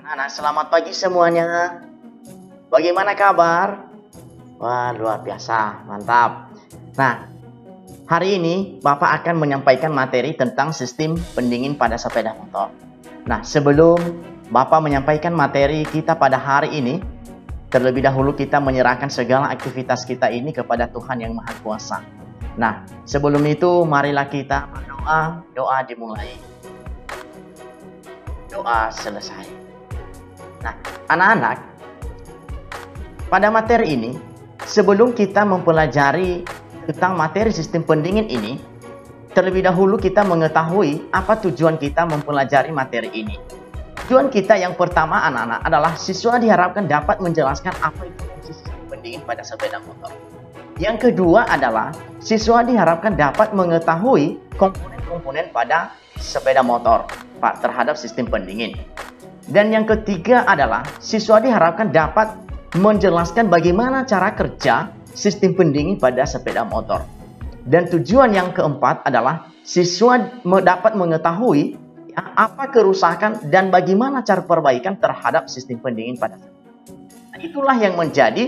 Anak-anak, selamat pagi semuanya. Bagaimana kabar? Wah, luar biasa, mantap. Nah, hari ini Bapak akan menyampaikan materi tentang sistem pendingin pada sepeda motor. Nah, sebelum Bapak menyampaikan materi kita pada hari ini, terlebih dahulu kita menyerahkan segala aktivitas kita ini kepada Tuhan Yang Maha Kuasa. Nah, sebelum itu marilah kita berdoa. Doa dimulai, doa selesai. Nah, anak-anak, pada materi ini, sebelum kita mempelajari tentang materi sistem pendingin ini, terlebih dahulu kita mengetahui apa tujuan kita mempelajari materi ini. Tujuan kita yang pertama, anak-anak, adalah siswa diharapkan dapat menjelaskan apa itu fungsi sistem pendingin pada sepeda motor. Yang kedua adalah siswa diharapkan dapat mengetahui komponen-komponen pada sepeda motor terhadap sistem pendingin. Dan yang ketiga adalah siswa diharapkan dapat menjelaskan bagaimana cara kerja sistem pendingin pada sepeda motor. Dan tujuan yang keempat adalah siswa dapat mengetahui apa kerusakan dan bagaimana cara perbaikan terhadap sistem pendingin pada sepeda motor. Nah, itulah yang menjadi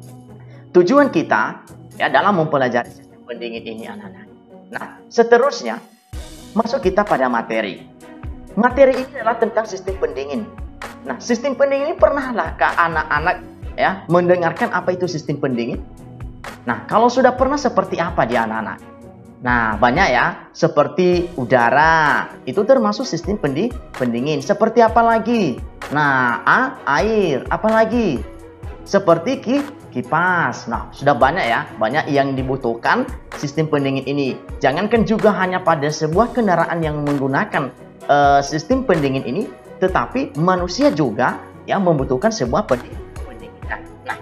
tujuan kita dalam mempelajari sistem pendingin ini, anak-anak. Nah, seterusnya masuk kita pada materi. Materi ini adalah tentang sistem pendingin. Nah, sistem pendingin ini pernahlah anak-anak mendengarkan apa itu sistem pendingin? Nah, kalau sudah pernah, seperti apa dia, anak-anak? Nah, banyak ya, seperti udara, itu termasuk sistem pendingin. Seperti apa lagi? Nah, air, apa lagi? Seperti kipas. Nah, sudah banyak ya, banyak yang dibutuhkan sistem pendingin ini. Jangankan juga hanya pada sebuah kendaraan yang menggunakan sistem pendingin ini, tetapi manusia juga yang membutuhkan sebuah pendinginan. Nah,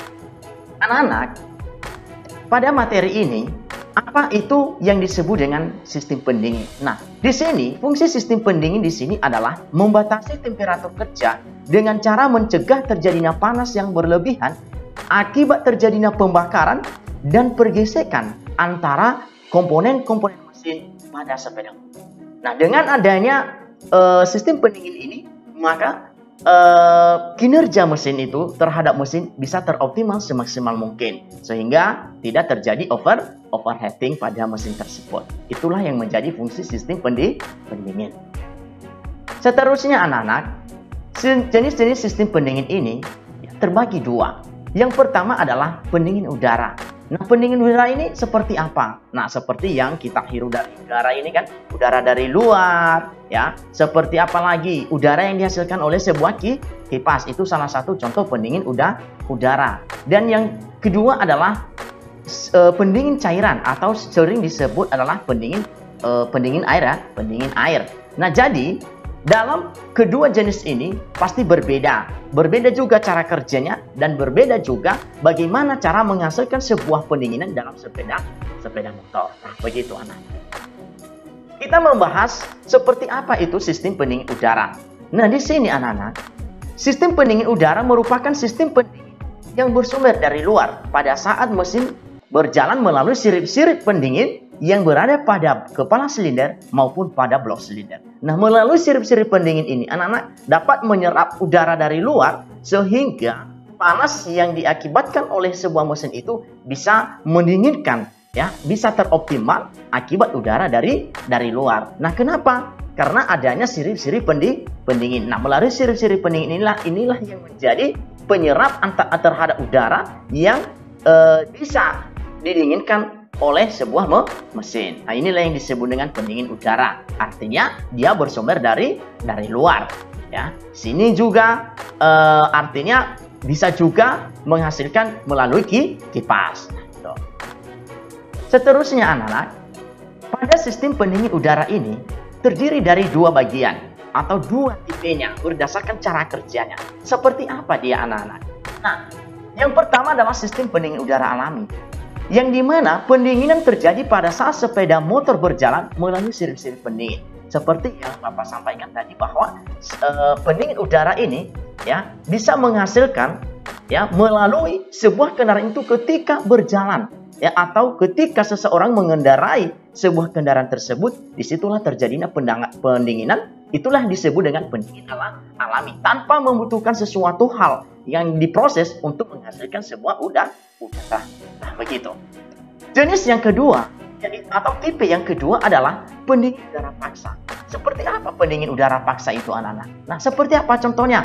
anak-anak, pada materi ini, apa itu yang disebut dengan sistem pendingin? Nah, di sini fungsi sistem pendingin di sini adalah membatasi temperatur kerja dengan cara mencegah terjadinya panas yang berlebihan akibat terjadinya pembakaran dan pergesekan antara komponen-komponen mesin pada sepeda motor. Nah, dengan adanya sistem pendingin ini, maka kinerja mesin itu terhadap mesin bisa teroptimal semaksimal mungkin, sehingga tidak terjadi overheating pada mesin tersebut. Itulah yang menjadi fungsi sistem pendingin. Seterusnya, anak-anak, jenis-jenis sistem pendingin ini terbagi dua. Yang pertama adalah pendingin udara. Nah, pendingin udara ini seperti apa? Nah, seperti yang kita hirup dari udara ini kan, udara dari luar, ya. Seperti apa lagi? Udara yang dihasilkan oleh sebuah kipas, itu salah satu contoh pendingin udara. Dan yang kedua adalah pendingin cairan, atau sering disebut adalah pendingin air, ya, pendingin air. Nah, jadi dalam kedua jenis ini pasti berbeda. Berbeda juga cara kerjanya, dan berbeda juga bagaimana cara menghasilkan sebuah pendinginan dalam sepeda motor. Nah, begitu, anak. Kita membahas seperti apa itu sistem pendingin udara. Nah, di sini, anak-anak, sistem pendingin udara merupakan sistem pendingin yang bersumber dari luar pada saat mesin berjalan melalui sirip-sirip pendingin yang berada pada kepala silinder maupun pada blok silinder. Nah, melalui sirip-sirip pendingin ini, anak-anak dapat menyerap udara dari luar sehingga panas yang diakibatkan oleh sebuah mesin itu bisa mendinginkan, ya, bisa teroptimal akibat udara dari luar. Nah, kenapa? Karena adanya sirip-sirip pendingin. Nah, melalui sirip-sirip pendingin inilah yang menjadi penyerap terhadap udara yang bisa didinginkan oleh sebuah mesin. Nah, inilah yang disebut dengan pendingin udara. Artinya dia bersumber dari luar, ya. Sini juga artinya bisa juga menghasilkan melalui kipas. Nah, seterusnya, anak-anak, pada sistem pendingin udara ini terdiri dari dua bagian atau dua tipenya berdasarkan cara kerjanya. Seperti apa dia, anak-anak? Nah, yang pertama adalah sistem pendingin udara alami, yang dimana pendinginan terjadi pada saat sepeda motor berjalan melalui sirip-sirip pendingin. Seperti yang Bapak sampaikan tadi, bahwa pendingin udara ini, ya, bisa menghasilkan, ya, melalui sebuah kendaraan itu ketika berjalan. ya, atau ketika seseorang mengendarai sebuah kendaraan tersebut, disitulah terjadinya pendinginan. Itulah disebut dengan pendingin alami, tanpa membutuhkan sesuatu hal yang diproses untuk menghasilkan sebuah udara. Nah, begitu. Jenis yang kedua, atau tipe yang kedua adalah pendingin udara paksa. Seperti apa pendingin udara paksa itu, anak-anak? Nah, seperti apa contohnya?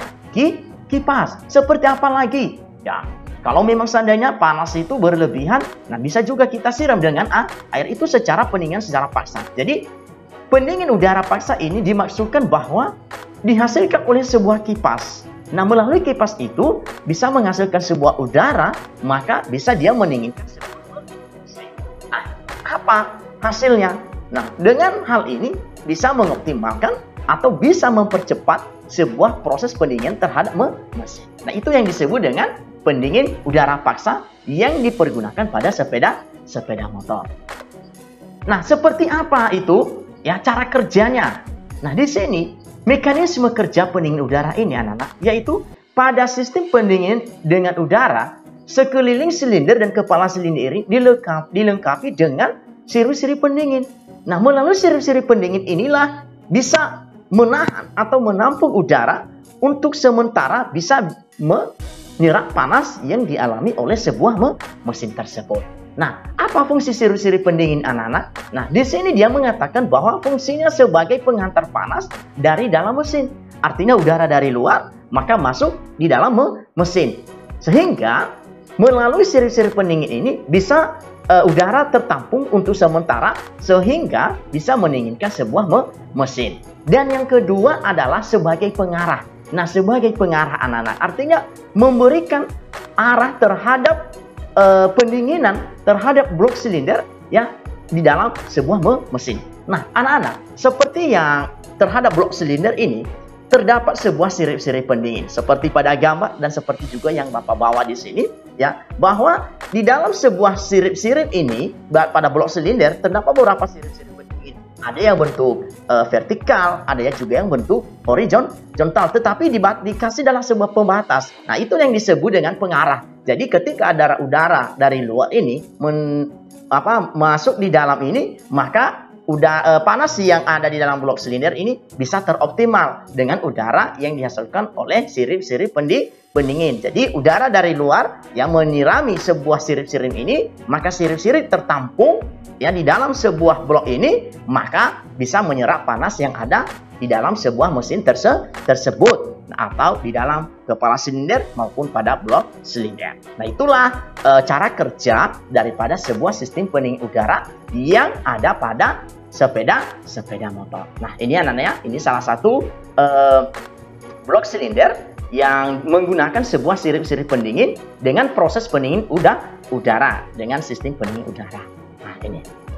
Kipas. Seperti apa lagi? Ya, kalau memang seandainya panas itu berlebihan, nah bisa juga kita siram dengan air itu secara pendinginan secara paksa. Jadi, pendingin udara paksa ini dimaksudkan bahwa dihasilkan oleh sebuah kipas. Nah, melalui kipas itu bisa menghasilkan sebuah udara, maka bisa dia mendinginkan sebuah mesin. Nah, apa hasilnya? Nah, dengan hal ini bisa mengoptimalkan atau bisa mempercepat sebuah proses pendinginan terhadap mesin. Nah, itu yang disebut dengan pendingin udara paksa yang dipergunakan pada sepeda motor. Nah, seperti apa itu? Ya, cara kerjanya. Nah, di sini mekanisme kerja pendingin udara ini, anak-anak, yaitu pada sistem pendingin dengan udara, sekeliling silinder dan kepala silinder ini dilengkapi dengan sirip-sirip pendingin. Nah, melalui sirip-sirip pendingin inilah bisa menahan atau menampung udara untuk sementara bisa menyerap panas yang dialami oleh sebuah mesin tersebut. Nah, apa fungsi sirip-sirip pendingin, anak-anak? Nah, di sini dia mengatakan bahwa fungsinya sebagai penghantar panas dari dalam mesin. Artinya udara dari luar maka masuk di dalam mesin. Sehingga melalui sirip-sirip pendingin ini bisa udara tertampung untuk sementara sehingga bisa mendinginkan sebuah mesin. Dan yang kedua adalah sebagai pengarah. Nah, sebagai pengarah, anak-anak, artinya memberikan arah terhadap pendinginan terhadap blok silinder ya di dalam sebuah mesin. Nah, anak-anak, seperti yang terhadap blok silinder ini terdapat sebuah sirip-sirip pendingin seperti pada gambar dan seperti juga yang Bapak bawa di sini ya, bahwa di dalam sebuah sirip-sirip ini pada blok silinder terdapat beberapa sirip-sirip pendingin. Ada yang bentuk vertikal, ada yang juga yang bentuk horizontal, tetapi dikasih dalam sebuah pembatas. Nah, itu yang disebut dengan pengarah. Jadi ketika ada udara dari luar ini masuk di dalam ini, maka panas yang ada di dalam blok silinder ini bisa teroptimal dengan udara yang dihasilkan oleh sirip-sirip pendingin. Jadi udara dari luar yang menyirami sebuah sirip-sirip ini, maka sirip-sirip tertampung ya di dalam sebuah blok ini, maka bisa menyerap panas yang ada di dalam sebuah mesin tersebut atau di dalam kepala silinder maupun pada blok silinder. Nah, itulah cara kerja daripada sebuah sistem pendingin udara yang ada pada sepeda motor. Nah, ini anak-anak, ini salah satu blok silinder yang menggunakan sebuah sirip-sirip pendingin dengan proses pendingin udara dengan sistem pendingin udara. Nah, ini.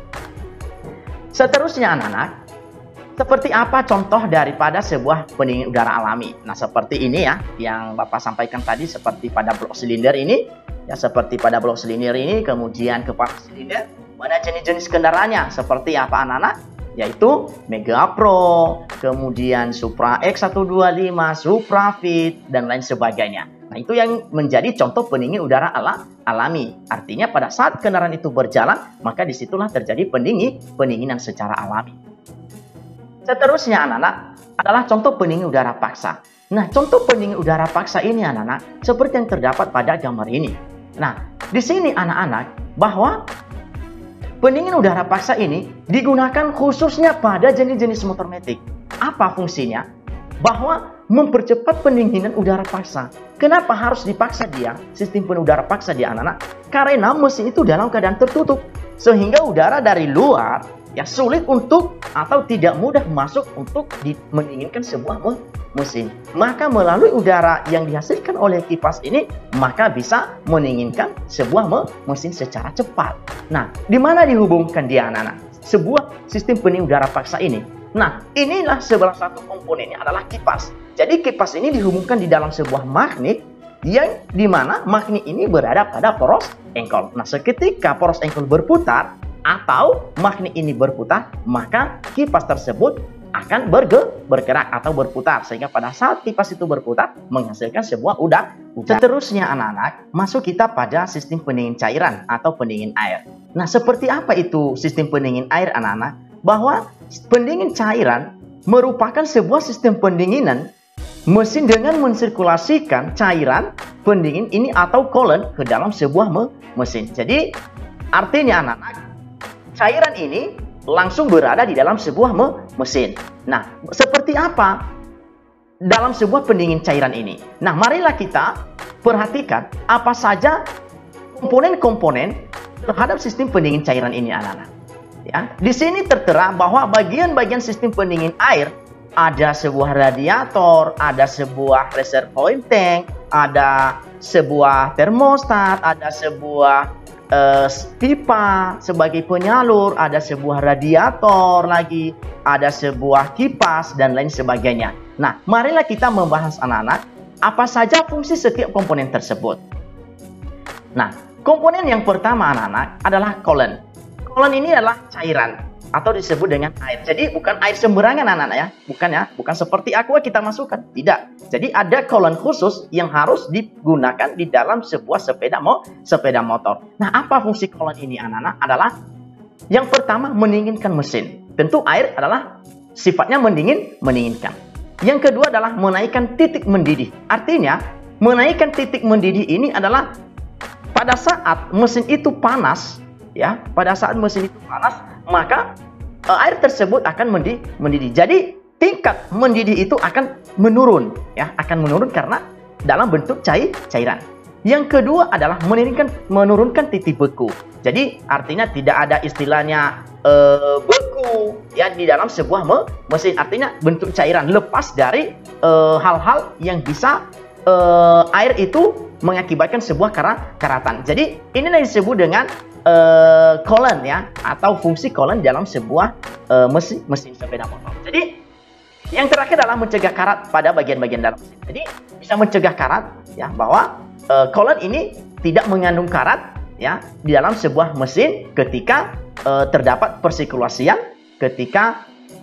Seterusnya, anak-anak, seperti apa contoh daripada sebuah pendingin udara alami? Nah, seperti ini ya, yang Bapak sampaikan tadi seperti pada blok silinder ini. Ya, seperti pada blok silinder ini, kemudian kepala silinder. Pada jenis-jenis kendaraannya, seperti apa, anak-anak? Yaitu Mega Pro, kemudian Supra X125, Supra Fit, dan lain sebagainya. Nah, itu yang menjadi contoh pendingin udara alami. Artinya pada saat kendaraan itu berjalan, maka disitulah terjadi pendinginan secara alami. Seterusnya, anak-anak, adalah contoh pendingin udara paksa. Nah, contoh pendingin udara paksa ini, anak-anak, seperti yang terdapat pada gambar ini. Nah, di sini, anak-anak, bahwa pendingin udara paksa ini digunakan khususnya pada jenis-jenis motor metik. Apa fungsinya? Bahwa mempercepat pendinginan udara paksa. Kenapa harus dipaksa dia? Sistem pendingin udara paksa dia, anak-anak? Karena mesin itu dalam keadaan tertutup. Sehingga udara dari luar ya sulit untuk atau tidak mudah masuk untuk mendinginkan sebuah mesin. Maka melalui udara yang dihasilkan oleh kipas ini, maka bisa mendinginkan sebuah mesin secara cepat. Nah, di mana dihubungkan dia, anak-anak? Sebuah sistem pendingin udara paksa ini. Nah, inilah salah satu komponennya adalah kipas. Jadi kipas ini dihubungkan di dalam sebuah magnet yang dimana magnet ini berada pada poros engkol. Nah, seketika poros engkol berputar atau magnet ini berputar, maka kipas tersebut akan bergerak atau berputar, sehingga pada saat kipas itu berputar menghasilkan sebuah udara. Seterusnya anak-anak, masuk kita pada sistem pendingin cairan atau pendingin air. Nah, seperti apa itu sistem pendingin air anak-anak? Bahwa pendingin cairan merupakan sebuah sistem pendinginan mesin dengan mensirkulasikan cairan pendingin ini atau coolant ke dalam sebuah mesin. Jadi artinya anak-anak, cairan ini langsung berada di dalam sebuah mesin. Nah, seperti apa dalam sebuah pendingin cairan ini? Nah, marilah kita perhatikan apa saja komponen-komponen terhadap sistem pendingin cairan ini anak-anak. Ya, di sini tertera bahwa bagian-bagian sistem pendingin air ada sebuah radiator, ada sebuah reservoir tank, ada sebuah termostat, ada sebuah pipa sebagai penyalur, ada sebuah radiator lagi, ada sebuah kipas dan lain sebagainya. Nah, marilah kita membahas anak-anak apa saja fungsi setiap komponen tersebut. Nah, komponen yang pertama anak-anak adalah coolant. Coolant ini adalah cairan atau disebut dengan air. Jadi bukan air sembarangan anak-anak ya, bukan seperti aqua kita masukkan, tidak. Jadi ada coolant khusus yang harus digunakan di dalam sebuah sepeda motor. Nah, apa fungsi coolant ini anak-anak? Adalah yang pertama mendinginkan mesin. Tentu air adalah sifatnya mendinginkan. Yang kedua adalah menaikkan titik mendidih. Artinya menaikkan titik mendidih ini adalah pada saat mesin itu panas, ya, pada saat mesin itu panas, maka air tersebut akan mendidih. Jadi tingkat mendidih itu akan menurun, ya, akan menurun karena dalam bentuk cairan. Yang kedua adalah menurunkan titik beku. Jadi artinya tidak ada istilahnya beku ya di dalam sebuah mesin. Artinya bentuk cairan lepas dari hal-hal yang bisa air itu mengakibatkan sebuah karatan. Jadi ini yang disebut dengan coolant ya, atau fungsi coolant dalam sebuah mesin sepeda motor. Jadi yang terakhir adalah mencegah karat pada bagian-bagian dalam mesin. Jadi bisa mencegah karat ya, bahwa coolant ini tidak mengandung karat ya di dalam sebuah mesin ketika terdapat persirkulasian, ketika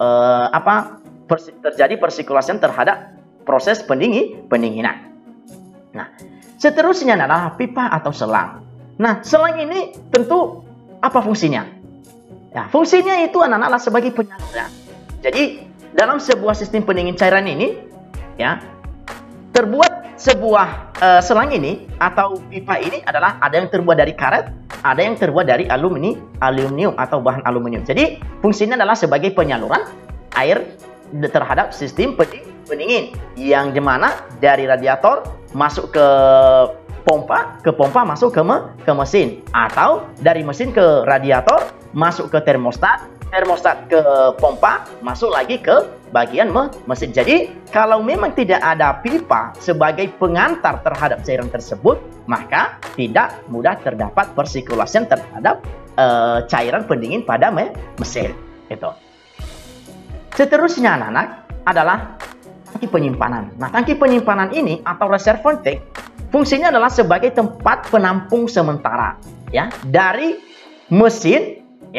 terjadi persirkulasian terhadap proses pendinginan. Nah, seterusnya adalah pipa atau selang. Nah, selang ini tentu apa fungsinya? Ya, fungsinya itu anak-anak sebagai penyalur ya. Jadi dalam sebuah sistem pendingin cairan ini ya, terbuat sebuah selang ini atau pipa ini adalah ada yang terbuat dari karet, ada yang terbuat dari aluminium atau bahan aluminium. Jadi fungsinya adalah sebagai penyaluran air terhadap sistem pendingin, yang dimana dari radiator masuk ke pompa masuk ke mesin, atau dari mesin ke radiator masuk ke termostat ke pompa masuk lagi ke bagian mesin. Jadi kalau memang tidak ada pipa sebagai pengantar terhadap cairan tersebut, maka tidak mudah terdapat persirkulasi terhadap cairan pendingin pada mesin. Itu. Seterusnya anak-anak adalah tangki penyimpanan. Nah, tangki penyimpanan ini atau reservoir tank fungsinya adalah sebagai tempat penampung sementara ya dari mesin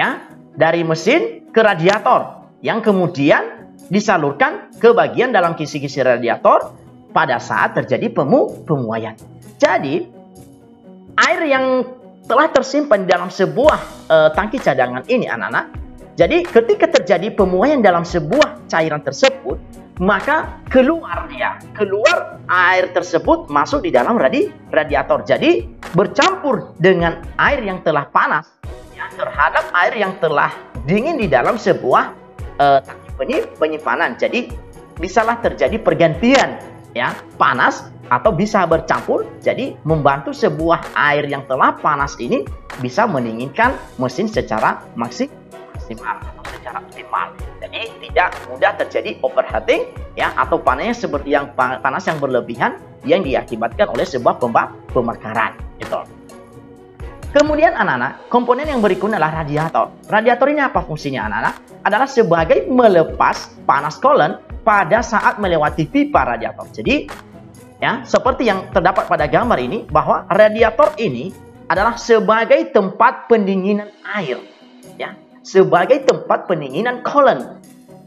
ke radiator yang kemudian disalurkan ke bagian dalam kisi-kisi radiator pada saat terjadi pemuaian. Jadi air yang telah tersimpan dalam sebuah tangki cadangan ini anak-anak, jadi ketika terjadi pemuaian dalam sebuah cairan tersebut, maka keluar air tersebut masuk di dalam radiator. Jadi bercampur dengan air yang telah panas ya, terhadap air yang telah dingin di dalam sebuah tangki penyimpanan. Jadi bisalah terjadi pergantian ya, panas atau bisa bercampur. Jadi membantu sebuah air yang telah panas ini bisa mendinginkan mesin secara maksimal atau secara optimal. Jadi tidak mudah terjadi overheating ya, atau panas yang berlebihan yang diakibatkan oleh sebuah pembakaran. Itu. Kemudian anak-anak, komponen yang berikutnya adalah radiator. Radiator ini apa fungsinya anak-anak? Adalah sebagai melepas panas coolant pada saat melewati pipa radiator. Jadi ya, seperti yang terdapat pada gambar ini, bahwa radiator ini adalah sebagai tempat pendinginan air ya, sebagai tempat pendinginan coolant.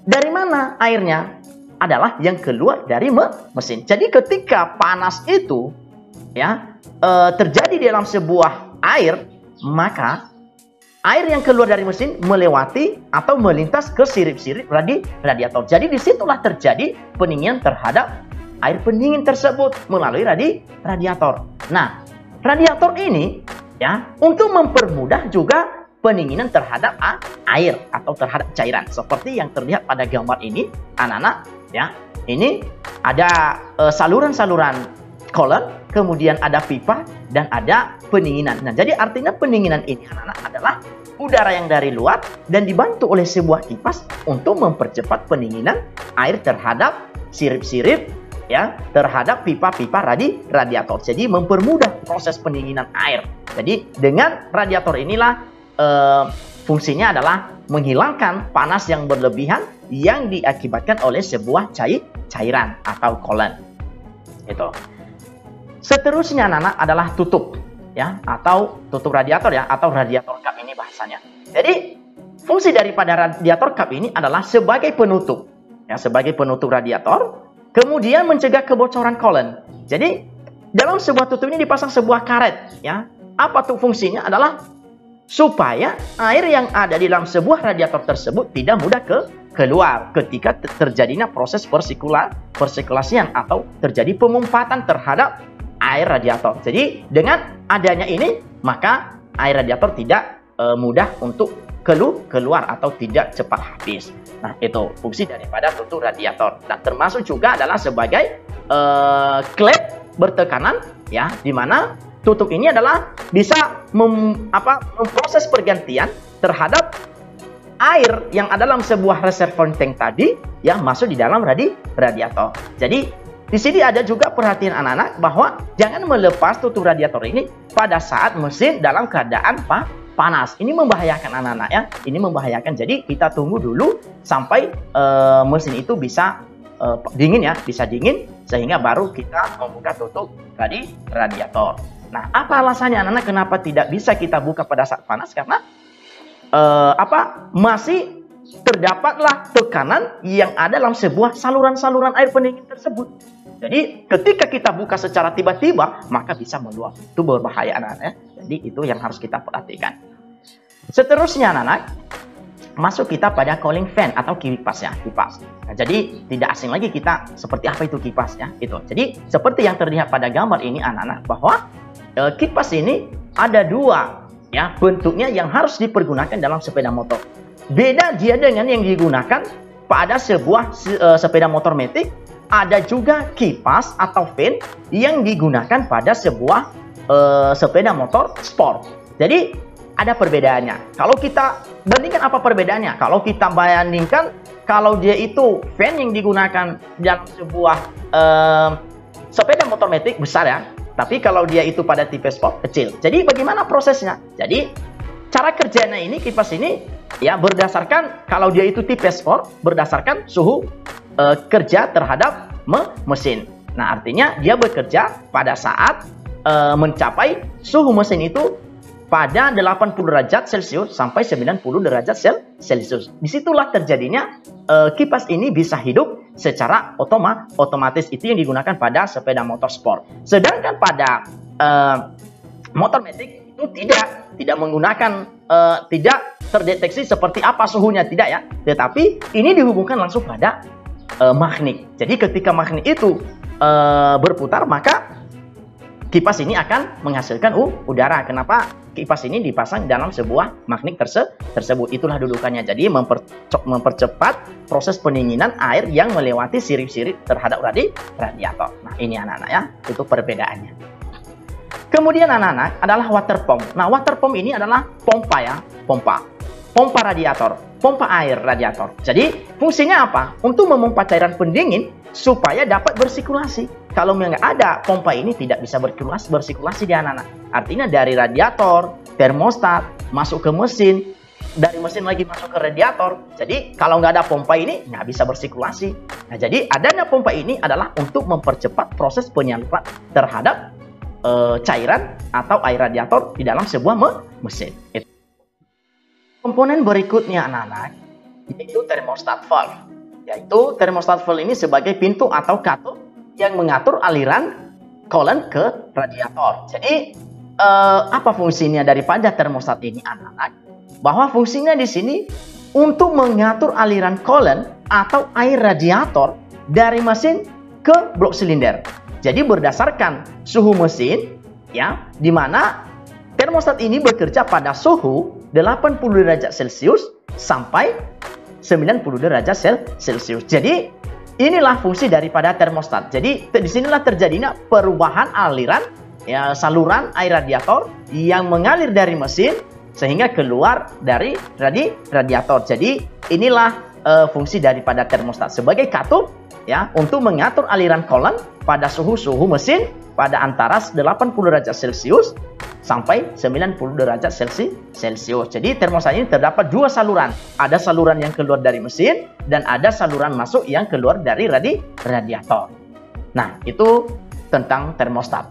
Dari mana airnya? Adalah yang keluar dari mesin. Jadi ketika panas itu ya terjadi di dalam sebuah air, maka air yang keluar dari mesin melewati atau melintas ke sirip-sirip radiator. Jadi disitulah terjadi pendinginan terhadap air pendingin tersebut melalui radiator. Nah, radiator ini ya untuk mempermudah juga pendinginan terhadap air atau terhadap cairan. Seperti yang terlihat pada gambar ini, anak-anak ya. Ini ada saluran-saluran coolant, kemudian ada pipa dan ada pendinginan. Nah, jadi artinya pendinginan ini anak-anak adalah udara yang dari luar dan dibantu oleh sebuah kipas untuk mempercepat pendinginan air terhadap sirip-sirip ya, terhadap pipa-pipa radiator. Jadi mempermudah proses pendinginan air. Jadi dengan radiator inilah fungsinya adalah menghilangkan panas yang berlebihan yang diakibatkan oleh sebuah cairan atau coolant. Itu. Seterusnya anak-anak adalah tutup ya, atau tutup radiator ya, atau radiator cup ini bahasanya. Jadi fungsi daripada radiator cup ini adalah sebagai penutup ya, sebagai penutup radiator, kemudian mencegah kebocoran coolant. Jadi dalam sebuah tutup ini dipasang sebuah karet ya. Apa tuh fungsinya? Adalah supaya air yang ada di dalam sebuah radiator tersebut tidak mudah keluar ketika terjadinya proses persikulasian atau terjadi pengumpatan terhadap air radiator. Jadi dengan adanya ini maka air radiator tidak mudah untuk keluar atau tidak cepat habis. Nah, itu fungsi daripada tutup radiator. Dan termasuk juga adalah sebagai klep bertekanan ya, di mana tutup ini adalah bisa memproses pergantian terhadap air yang ada dalam sebuah reservoir tank tadi yang masuk di dalam radiator. Jadi di sini ada juga perhatian anak-anak bahwa jangan melepas tutup radiator ini pada saat mesin dalam keadaan panas. Ini membahayakan anak-anak ya. Ini membahayakan. Jadi kita tunggu dulu sampai mesin itu bisa dingin ya, bisa dingin sehingga baru kita membuka tutup radiator. Nah, apa alasannya anak-anak kenapa tidak bisa kita buka pada saat panas? Karena masih terdapatlah tekanan yang ada dalam sebuah saluran-saluran air pendingin tersebut. Jadi ketika kita buka secara tiba-tiba maka bisa meluap. Itu berbahaya anak-anak ya. Jadi itu yang harus kita perhatikan. Seterusnya anak-anak, masuk kita pada cooling fan atau kipas ya, kipas. Nah, jadi tidak asing lagi kita seperti apa itu kipas ya, itu. Jadi seperti yang terlihat pada gambar ini anak-anak bahwa kipas ini ada dua ya bentuknya yang harus dipergunakan dalam sepeda motor. Beda dia dengan yang digunakan pada sebuah sepeda motor matic. Ada juga kipas atau fan yang digunakan pada sebuah sepeda motor sport. Jadi ada perbedaannya. Kalau kita bandingkan apa perbedaannya? Kalau kita bandingkan, kalau dia itu fan yang digunakan dalam sebuah sepeda motor matic besar ya. Tapi kalau dia itu pada tipe sport kecil. Jadi bagaimana prosesnya? Jadi cara kerjanya ini kipas ini ya berdasarkan kalau dia itu tipe sport berdasarkan suhu kerja terhadap mesin. Nah, artinya dia bekerja pada saat mencapai suhu mesin itu pada 80 derajat Celcius sampai 90 derajat Celcius. Disitulah terjadinya kipas ini bisa hidup secara otomatis. Itu yang digunakan pada sepeda motor sport. Sedangkan pada motor matic itu tidak menggunakan, tidak terdeteksi seperti apa suhunya, tidak ya. Tetapi ini dihubungkan langsung pada magnet. Jadi ketika magnet itu berputar maka kipas ini akan menghasilkan udara. Kenapa kipas ini dipasang dalam sebuah magnet tersebut? Itulah dudukannya. Jadi mempercepat proses pendinginan air yang melewati sirip-sirip terhadap radiator. Nah, ini anak-anak ya, itu perbedaannya. Kemudian anak-anak adalah water pump. Nah, water pump ini adalah pompa ya, pompa radiator, pompa air radiator. Jadi fungsinya apa? Untuk memompa cairan pendingin supaya dapat bersirkulasi. Kalau nggak ada pompa ini tidak bisa bersirkulasi di anak-anak. Artinya dari radiator, termostat, masuk ke mesin, dari mesin lagi masuk ke radiator. Jadi kalau nggak ada pompa ini nggak bisa bersirkulasi. Nah, jadi adanya pompa ini adalah untuk mempercepat proses penyaluran terhadap cairan atau air radiator di dalam sebuah mesin. Komponen berikutnya anak-anak yaitu thermostat valve. yaitu termostat valve ini sebagai pintu atau katup yang mengatur aliran coolant ke radiator. Jadi apa fungsinya daripada termostat ini, anak-anak? Bahwa fungsinya di sini untuk mengatur aliran coolant atau air radiator dari mesin ke blok silinder. Jadi berdasarkan suhu mesin, ya, di mana termostat ini bekerja pada suhu 80 derajat Celcius sampai 90 derajat Celcius. Jadi inilah fungsi daripada termostat. Jadi disinilah terjadinya perubahan aliran, ya, saluran air radiator yang mengalir dari mesin sehingga keluar dari radiator. Jadi inilah fungsi daripada termostat sebagai katup, ya, untuk mengatur aliran coolant pada suhu mesin pada antara 80 derajat Celcius sampai 90 derajat Celcius. Jadi termostat ini terdapat dua saluran. Ada saluran yang keluar dari mesin dan ada saluran masuk yang keluar dari radiator. Nah, itu tentang termostat.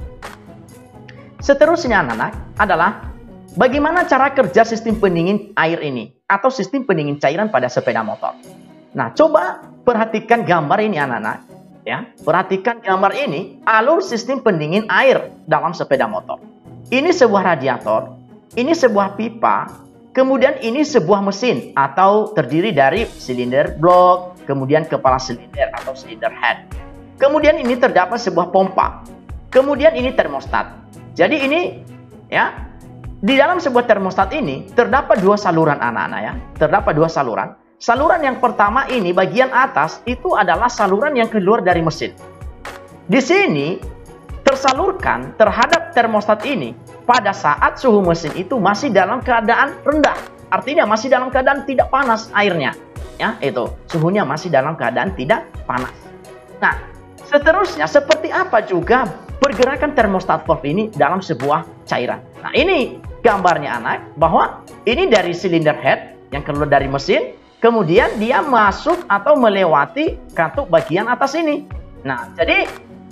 Seterusnya, anak-anak, adalah bagaimana cara kerja sistem pendingin air ini atau sistem pendingin cairan pada sepeda motor. Nah, coba perhatikan gambar ini, anak-anak. Ya, perhatikan gambar ini, alur sistem pendingin air dalam sepeda motor. Ini sebuah radiator, ini sebuah pipa, kemudian ini sebuah mesin atau terdiri dari silinder blok, kemudian kepala silinder atau silinder head. Kemudian ini terdapat sebuah pompa. Kemudian ini termostat. Jadi ini, ya, di dalam sebuah termostat ini terdapat dua saluran, anak-anak, ya. Terdapat dua saluran. Saluran yang pertama ini bagian atas itu adalah saluran yang keluar dari mesin. Di sini tersalurkan terhadap termostat ini pada saat suhu mesin itu masih dalam keadaan rendah. Artinya masih dalam keadaan tidak panas airnya. Ya, itu. Suhunya masih dalam keadaan tidak panas. Nah, seterusnya seperti apa juga pergerakan termostat valve ini dalam sebuah cairan. Nah, ini gambarnya, anak, bahwa ini dari silinder head yang keluar dari mesin. Kemudian dia masuk atau melewati katup bagian atas ini. Nah, jadi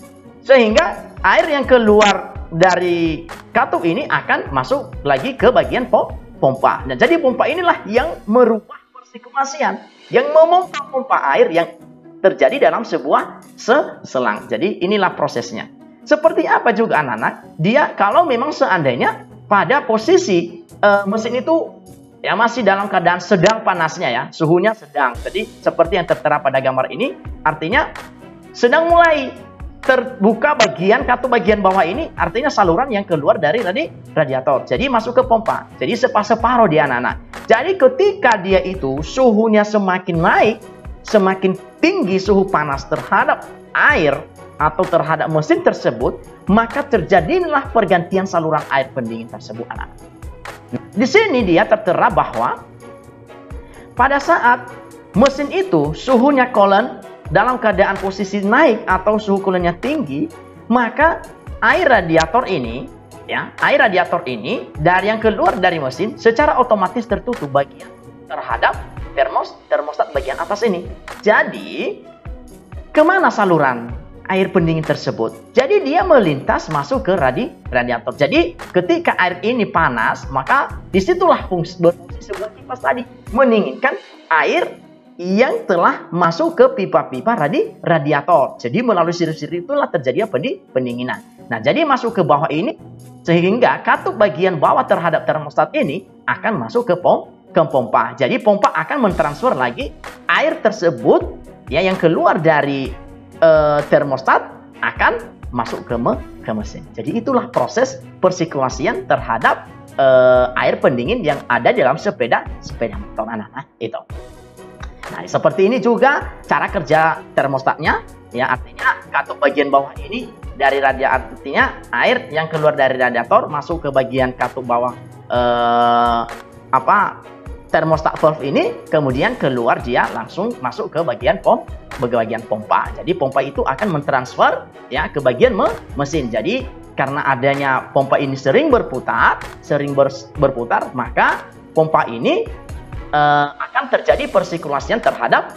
sehingga air yang keluar dari katup ini akan masuk lagi ke bagian pompa. Nah, jadi pompa inilah yang merubah persirkulasian, yang memompa air yang terjadi dalam sebuah selang. Jadi inilah prosesnya. Seperti apa juga, anak-anak? Dia kalau memang seandainya pada posisi mesin itu, ya, masih dalam keadaan sedang panasnya, ya, suhunya sedang. Jadi seperti yang tertera pada gambar ini, artinya sedang mulai terbuka bagian katup bagian bawah ini, artinya saluran yang keluar dari radiator. Jadi masuk ke pompa. Jadi separuh dia, anak-anak. Jadi ketika dia itu suhunya semakin naik, semakin tinggi suhu panas terhadap air atau terhadap mesin tersebut, maka terjadilah pergantian saluran air pendingin tersebut, anak-anak. Di sini dia tertera bahwa pada saat mesin itu suhunya coolant dalam keadaan posisi naik atau suhu coolantnya tinggi, maka air radiator ini, ya, air radiator ini dari yang keluar dari mesin secara otomatis tertutup bagian terhadap termostat bagian atas ini. Jadi kemana saluran air pendingin tersebut? Jadi dia melintas masuk ke radiator. Jadi ketika air ini panas, maka disitulah berfungsi sebuah kipas tadi, mendinginkan air yang telah masuk ke pipa-pipa radiator. Jadi melalui sirip-sirip itulah terjadi pendinginan. Nah, jadi masuk ke bawah ini sehingga katup bagian bawah terhadap termostat ini akan masuk ke pompa. Jadi pompa akan mentransfer lagi air tersebut, ya, yang keluar dari termostat akan masuk ke mesin. Jadi itulah proses persirkulasian terhadap air pendingin yang ada dalam sepeda motor, anak-anak, itu. Nah, seperti ini juga cara kerja termostatnya, ya, artinya katup bagian bawah ini dari radiator, artinya air yang keluar dari radiator masuk ke bagian katup bawah termostat valve ini, kemudian keluar dia langsung masuk ke bagian pompa. Jadi pompa itu akan mentransfer, ya, ke bagian mesin. Jadi karena adanya pompa ini sering berputar, maka pompa ini akan terjadi persirkulasian terhadap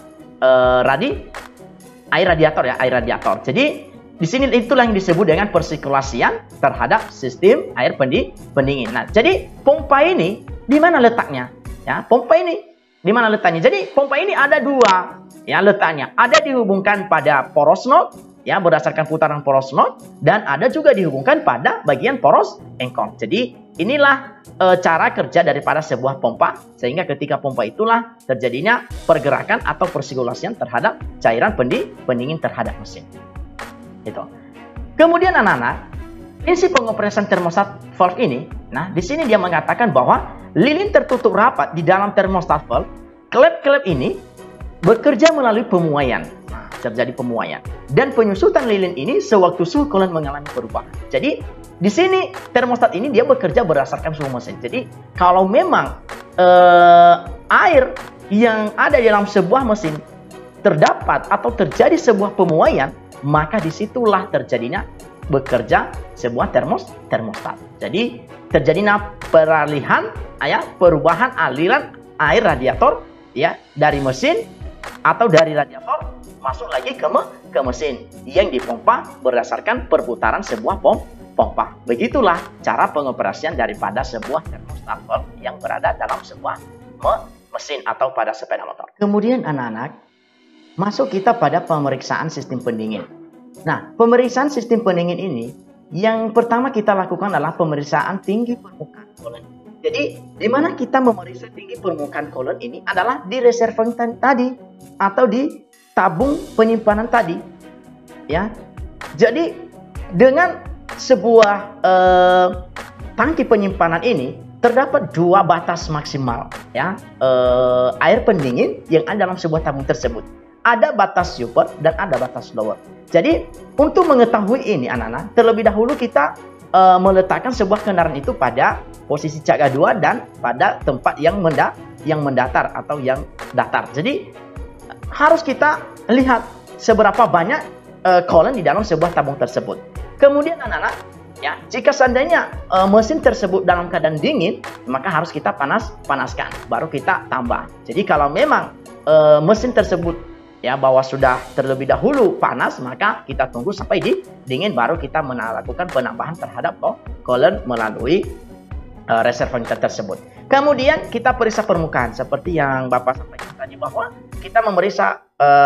air radiator. Jadi di sini itulah yang disebut dengan persirkulasian terhadap sistem air pendingin. Nah, jadi pompa ini di mana letaknya? Ya, pompa ini Di mana letaknya? Jadi pompa ini ada dua ya letaknya. Ada dihubungkan pada poros node ya berdasarkan putaran poros node dan ada juga dihubungkan pada bagian poros engkol. Jadi inilah cara kerja daripada sebuah pompa sehingga ketika pompa itulah terjadinya pergerakan atau persirkulasian terhadap cairan pendingin terhadap mesin. Itu. Kemudian anak-anak, prinsip pengoperasian termostat valve ini, nah di sini dia mengatakan bahwa lilin tertutup rapat di dalam termostat valve, klep-klep ini bekerja melalui pemuaian. Nah, terjadi pemuaian. Dan penyusutan lilin ini sewaktu suhu coolant mengalami perubahan. Jadi, di sini termostat ini dia bekerja berdasarkan suhu mesin. Jadi, kalau memang air yang ada di dalam sebuah mesin terdapat atau terjadi sebuah pemuaian, maka disitulah terjadinya bekerja sebuah termostat. Jadi terjadinya peralihan perubahan aliran air radiator ya dari mesin atau dari radiator masuk lagi ke mesin yang dipompa berdasarkan perputaran sebuah pompa. Begitulah cara pengoperasian daripada sebuah termostat valve yang berada dalam sebuah mesin atau pada sepeda motor. Kemudian anak-anak, masuk kita pada pemeriksaan sistem pendingin. Nah, pemeriksaan sistem pendingin ini yang pertama kita lakukan adalah pemeriksaan tinggi permukaan coolant. Jadi, di mana kita memeriksa tinggi permukaan coolant ini adalah di reservoir tadi atau di tabung penyimpanan tadi. Ya. Jadi, dengan sebuah tangki penyimpanan ini terdapat dua batas maksimal ya air pendingin yang ada dalam sebuah tabung tersebut. Ada batas upper dan ada batas lower. Jadi untuk mengetahui ini anak-anak, terlebih dahulu kita meletakkan sebuah kendaraan itu pada posisi caga 2 dan pada tempat yang mendatar atau yang datar. Jadi harus kita lihat seberapa banyak coolant di dalam sebuah tabung tersebut. Kemudian anak-anak, ya jika seandainya mesin tersebut dalam keadaan dingin, maka harus kita panaskan, baru kita tambah. Jadi kalau memang mesin tersebut ya bahwa sudah terlebih dahulu panas, maka kita tunggu sampai dingin baru kita melakukan penambahan terhadap coolant melalui reservoir tersebut. Kemudian kita periksa permukaan seperti yang Bapak sampaikan tadi bahwa kita memeriksa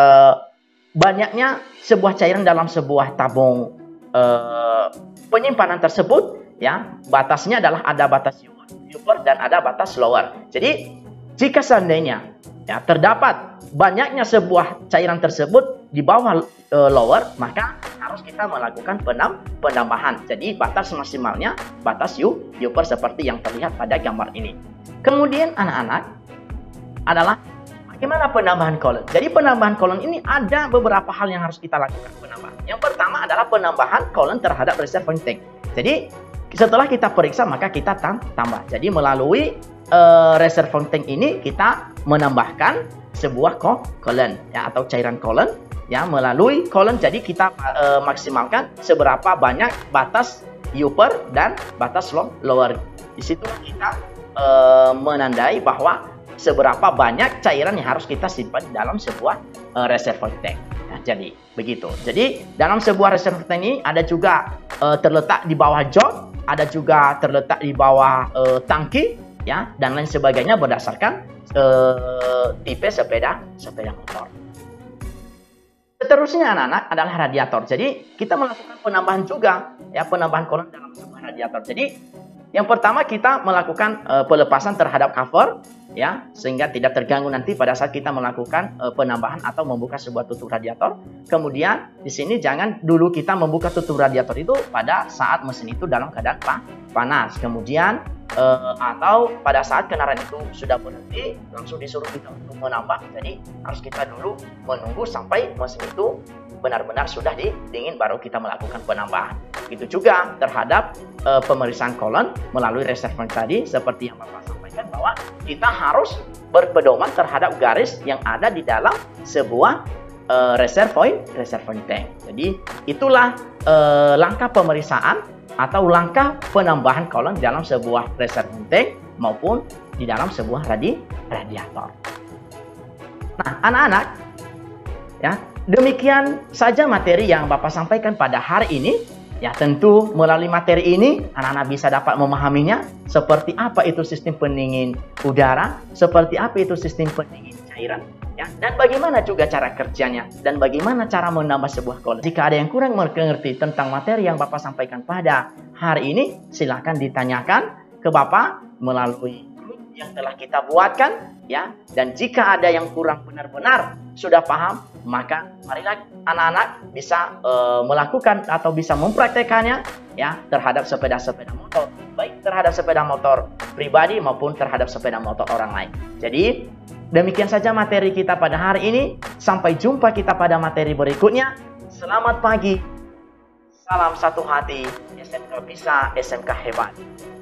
banyaknya sebuah cairan dalam sebuah tabung penyimpanan tersebut ya. Batasnya adalah ada batas upper dan ada batas lower. Jadi jika seandainya ya terdapat banyaknya sebuah cairan tersebut di bawah lower, maka harus kita melakukan penambahan. Jadi batas maksimalnya batas upper seperti yang terlihat pada gambar ini. Kemudian anak-anak adalah bagaimana penambahan coolant. Jadi penambahan coolant ini ada beberapa hal yang harus kita lakukan penambahan. Yang pertama adalah penambahan coolant terhadap reservoir tank. Jadi setelah kita periksa maka kita tambah. Jadi melalui reservoir tank ini kita menambahkan sebuah coolant ya atau cairan coolant ya melalui coolant. Jadi kita maksimalkan seberapa banyak batas upper dan batas lower. Di situ kita menandai bahwa seberapa banyak cairan yang harus kita simpan dalam sebuah reservoir tank. Nah, jadi begitu. Jadi dalam sebuah reservoir tank ini ada juga terletak di bawah jok, ada juga terletak di bawah tangki ya dan lain sebagainya berdasarkan tipe sepeda motor. Seterusnya anak-anak adalah radiator. Jadi kita melakukan penambahan juga ya penambahan coolant dalam sebuah radiator. Jadi yang pertama kita melakukan pelepasan terhadap cover ya sehingga tidak terganggu nanti pada saat kita melakukan penambahan atau membuka sebuah tutup radiator. Kemudian di sini jangan dulu kita membuka tutup radiator itu pada saat mesin itu dalam keadaan panas. Kemudian atau pada saat kendaraan itu sudah berhenti langsung disuruh kita untuk menambah. Jadi harus kita dulu menunggu sampai mesin itu benar-benar sudah dingin baru kita melakukan penambahan. Itu juga terhadap pemeriksaan coolant melalui reservoir tadi seperti yang Bapak sampaikan bahwa kita harus berpedoman terhadap garis yang ada di dalam sebuah reservoir tank. Jadi itulah langkah pemeriksaan atau langkah penambahan coolant dalam sebuah reservoir tank maupun di dalam sebuah radiator. Nah, anak-anak, ya demikian saja materi yang Bapak sampaikan pada hari ini. Ya, tentu melalui materi ini anak-anak bisa dapat memahaminya seperti apa itu sistem pendingin udara, seperti apa itu sistem pendingin cairan, ya, dan bagaimana juga cara kerjanya dan bagaimana cara menambah sebuah kolom. Jika ada yang kurang mengerti tentang materi yang Bapak sampaikan pada hari ini, silakan ditanyakan ke Bapak melalui grup yang telah kita buatkan, ya. Dan jika ada yang kurang benar-benar sudah paham, maka marilah anak-anak bisa melakukan atau bisa mempraktekannya, ya, terhadap sepeda-sepeda motor, baik terhadap sepeda motor pribadi maupun terhadap sepeda motor orang lain. Jadi demikian saja materi kita pada hari ini. Sampai jumpa kita pada materi berikutnya. Selamat pagi, salam satu hati, SMK bisa, SMK hebat.